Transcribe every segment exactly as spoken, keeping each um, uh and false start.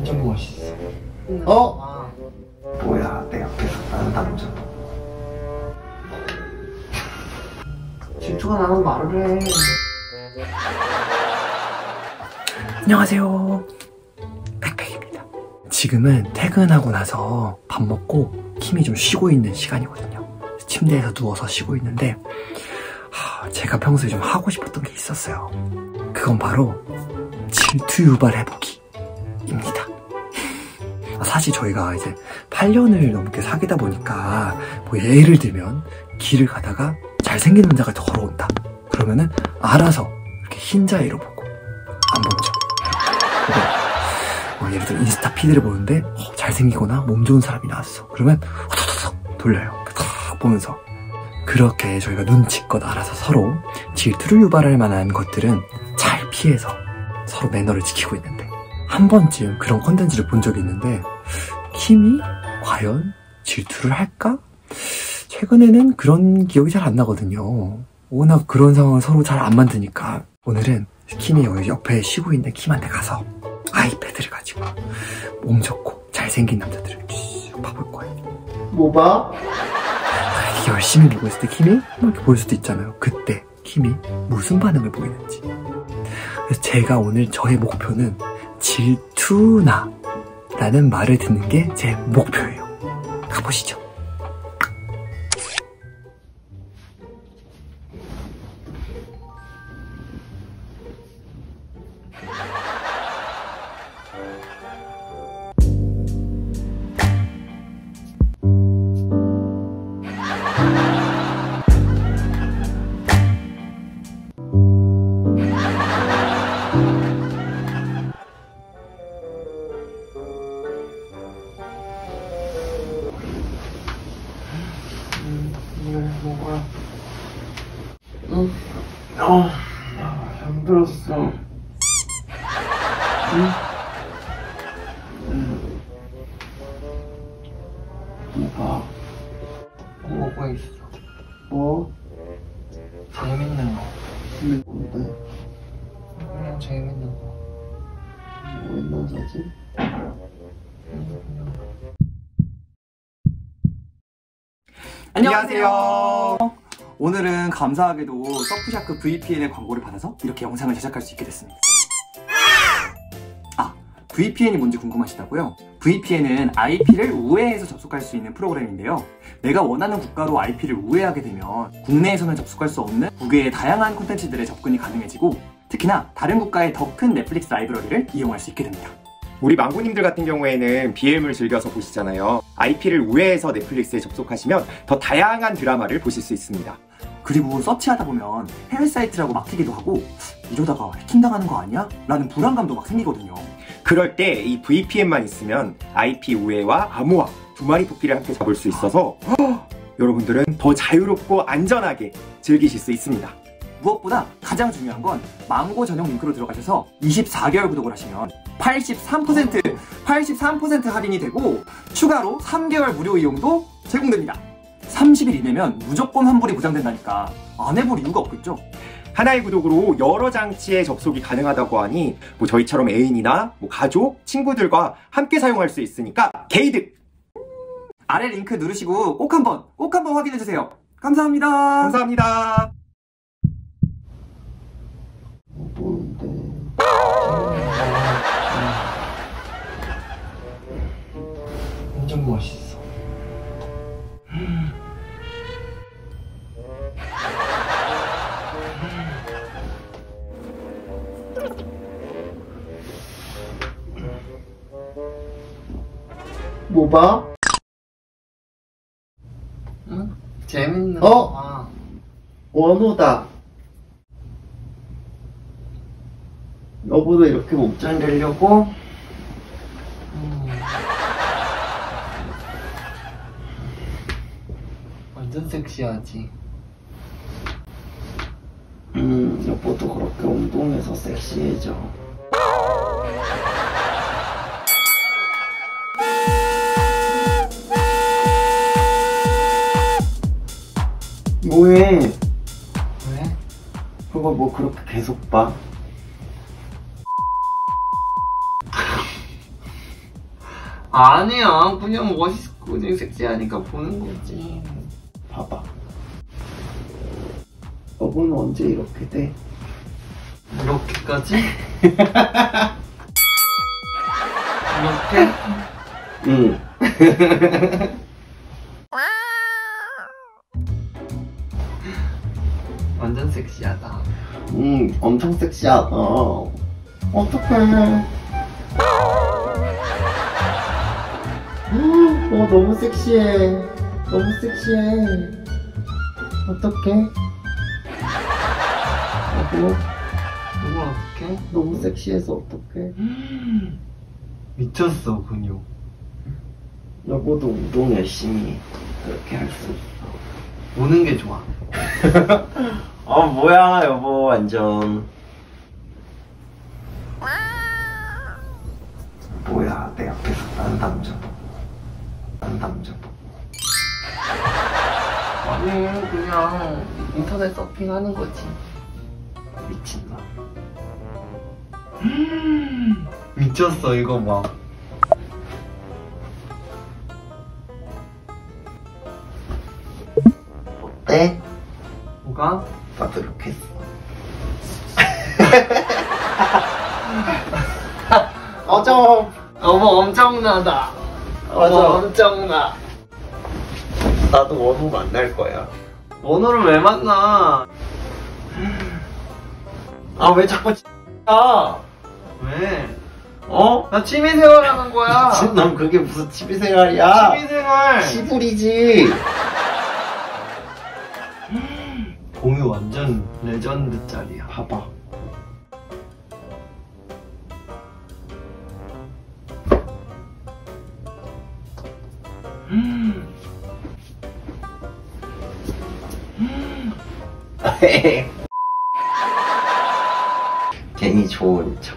완전 멋있어. 어? 아. 뭐야, 내 옆에서 나는 남자. 질투가 나는 말을 해. 안녕하세요, 백백입니다. 지금은 퇴근하고 나서 밥 먹고 킴이 좀 쉬고 있는 시간이거든요. 침대에서 누워서 쉬고 있는데 하, 제가 평소에 좀 하고 싶었던 게 있었어요. 그건 바로 질투 유발 해보기입니다. 사실 저희가 이제 팔 년을 넘게 사귀다 보니까 뭐 예를 들면 길을 가다가 잘생긴 남자가 걸어온다 그러면은 알아서 이렇게 흰자위로 보고 안 보죠. 뭐 예를 들어 인스타 피드를 보는데 어, 잘생기거나 몸 좋은 사람이 나왔어 그러면 후두둑 돌려요. 탁 보면서. 그렇게 저희가 눈치껏 알아서 서로 질투를 유발할 만한 것들은 잘 피해서 서로 매너를 지키고 있는데, 한 번쯤 그런 컨텐츠를 본 적이 있는데 킴이 과연 질투를 할까? 최근에는 그런 기억이 잘 안 나거든요. 워낙 그런 상황을 서로 잘 안 만드니까 오늘은 킴이 여기 옆에 쉬고 있는 킴한테 가서 아이패드를 가지고 몸 좋고 잘생긴 남자들을 쭉 봐볼 거예요. 뭐 봐? 이렇게 열심히 보고 있을 때 킴이 이렇게 보일 수도 있잖아요. 그때 킴이 무슨 반응을 보이는지. 그래서 제가 오늘 저의 목표는 질투나 라는 말을 듣는 게 제 목표예요. 가보시죠. 뭐가? 응? 어, 잠들었어. 응? 응. 뭐가? 뭐가 있어? 뭐? 재밌는 거. 뭔데? 그냥 재밌는 거. 뭐 있는 사진? 안녕하세요. 오늘은 감사하게도 서프샤크 브이피엔의 광고를 받아서 이렇게 영상을 제작할 수 있게 됐습니다. 아, 브이피엔이 뭔지 궁금하시다고요? 브이피엔은 아이피를 우회해서 접속할 수 있는 프로그램인데요. 내가 원하는 국가로 아이피를 우회하게 되면 국내에서는 접속할 수 없는 국외의 다양한 콘텐츠들에 접근이 가능해지고, 특히나 다른 국가의 더 큰 넷플릭스 라이브러리를 이용할 수 있게 됩니다. 우리 망고님들 같은 경우에는 비엠을 즐겨서 보시잖아요. 아이피를 우회해서 넷플릭스에 접속하시면 더 다양한 드라마를 보실 수 있습니다. 그리고 서치하다 보면 해외 사이트라고 막히기도 하고 이러다가 해킹당하는 거 아니야? 라는 불안감도 막 생기거든요. 그럴 때 이 브이피엔만 있으면 아이피 우회와 암호화 두 마리 토끼를 함께 잡을 수 있어서 허, 여러분들은 더 자유롭고 안전하게 즐기실 수 있습니다. 무엇보다 가장 중요한 건 망고 전용 링크로 들어가셔서 이십사 개월 구독을 하시면 팔십삼 퍼센트 팔십삼 퍼센트 할인이 되고 추가로 삼 개월 무료 이용도 제공됩니다. 삼십 일 이내면 무조건 환불이 보장된다니까 안 해볼 이유가 없겠죠? 하나의 구독으로 여러 장치에 접속이 가능하다고 하니 뭐 저희처럼 애인이나 뭐 가족, 친구들과 함께 사용할 수 있으니까 게이득! 아래 링크 누르시고 꼭 한번 꼭 한번 확인해주세요. 감사합니다. 감사합니다. 뭔데? 완전 멋있어. 뭐 봐? 응? 재밌는 어? 거. 아. 원호다. 여보도 이렇게 목장 되려고? 음. 완전 섹시하지. 음, 여보도 그렇게 운동해서 섹시해져. 뭐해? 왜? 그거 뭐 그렇게 계속 봐? 아니야, 그냥 멋있고 그냥 섹시하니까 보는 거지. 봐봐. 여보는 언제 이렇게 돼? 이렇게까지? 이렇게? 응. 완전 섹시하다. 응, 엄청 섹시하다. 어떡해. 어, 너무 섹시해. 너무 섹시해. 어떡해. 여보, 이걸 어떡해? 너무 섹시해서 어떡해. 미쳤어, 근육. 여보도 운동 열심히 해. 그렇게 할 수 있어. 보는 게 좋아. 아, 뭐야, 여보, 완전. 뭐야, 내 앞에서 딴 남자 보고. 딴 남자 보고. 아니, 그냥 인터넷 서핑하는 거지. 미친놈. 미쳤어, 이거 봐. 어때? 뭐가? 나도 이렇게 했어. 어저 어머, 엄청나다. 어머, 맞아. 엄청나. 나도 원호 만날 거야. 원호를 왜 만나? 아, 왜 자꾸 야 왜? 어? 나 취미생활 하는 거야. 미친놈, 그게 무슨 취미생활이야? 취미생활. 시부리지. 공유 완전 레전드 짤이야. 봐봐. 괜히 좋은 척.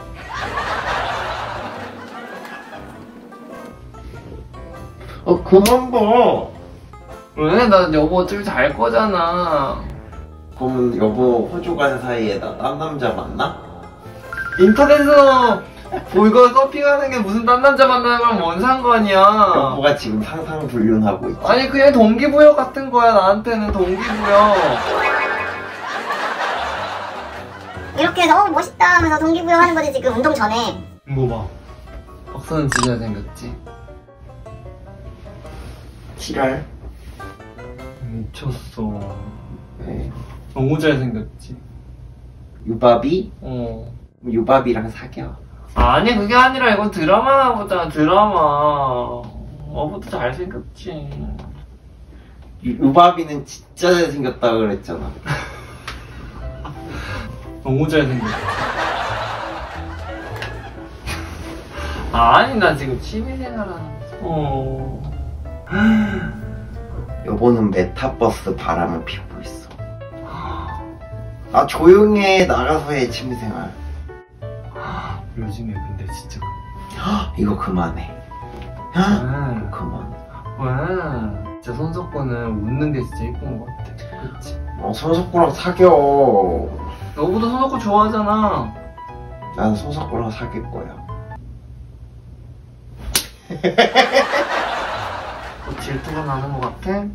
어, 그만 봐. 왜? 나 여보 줄 잘 거잖아. 그러면 여보 호주 간 사이에 나 딴 남자 만나? 인터넷에서 뭐 이거 서핑하는 게 무슨 딴 남자 만나는 거랑 뭔 상관이야. 여보가 지금 상상 불륜하고 있지. 아니 그냥 동기부여 같은 거야. 나한테는 동기부여. 이렇게 너무 멋있다 하면서 동기부여 하는 거지 지금 운동 전에. 이거 봐. 박사는 진짜 생겼지. 지랄. 미쳤어. 네. 너무 잘생겼지. 유바비? 어. 유바비랑 사겨. 아니 그게 아니라 이건 드라마나 보잖아. 드라마. 어부도 잘생겼지. 유, 유바비는 진짜 잘생겼다 그랬잖아. 너무 잘생겼지. 아니 나 지금 취미생활하는 거지. 어. 여보는 메타버스 바람을 피우고 있어. 아, 조용히 해. 나가서 해, 취미생활. 요즘에 근데 진짜 이거 그만해. 왜? 이거 그만. 왜? 진짜 손석구는 웃는 게 진짜 예쁜 것 같아. 그치? 어, 손석구랑 사겨. 너보다 손석구 좋아하잖아. 난 손석구랑 사귈 거야. 너 질투가 나는 것 같아?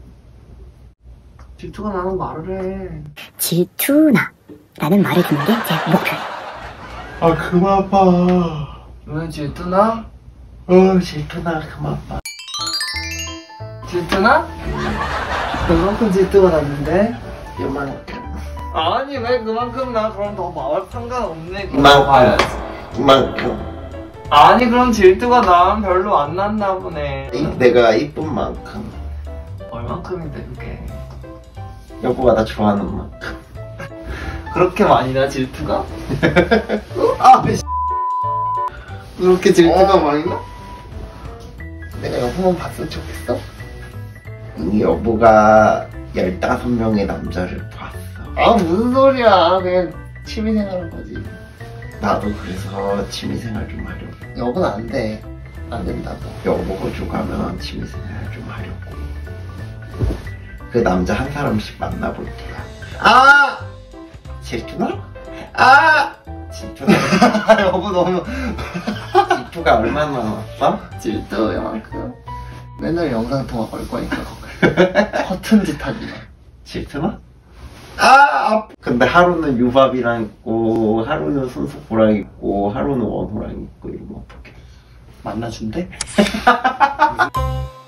질투가 나는 말을 해. 질투나 라는 말을 듣는 게 제 목표예요. 아, 그만 봐. 왜 질투나? 어, 질투나, 그만 봐. 질투나? 그만큼 질투가 났는데? 이만큼. 아니 왜 그만큼 나? 그럼 더 말 상관없네. 그거 이만큼. 봐야지. 이만큼. 아니 그럼 질투가 나면 별로 안 났나 보네. 이, 내가 이쁜 만큼. 얼만큼인데 그게? 여보가 나 좋아하는 만큼. 그렇게 많이 나 질투가? 아 씨. 그렇게 질투가 어. 많이 나? 내가 여보만 봤으면 좋겠어? 이미 여보가 열다섯 명의 남자를 봤어. 아 무슨 소리야. 그냥 취미생활한 거지. 나도 그래서 취미생활 좀 하려고. 여보는 안 돼. 안 된다고. 여보 호주 가면 취미생활 좀 하려고. 그 남자 한 사람씩 만나볼 거야. 아! 질투나? 아! 질투나? 여보 너무 질투나? 질투가 얼마나 남았어? 질투 요만큼. 맨날 영상 통화 걸 거니까 허튼 짓 하지 마. 질투나? 아, 아! 근데 하루는 유밥이랑 있고, 하루는 손석구랑 있고, 하루는 원호랑 있고, 이러면 어떡해. 만나준대?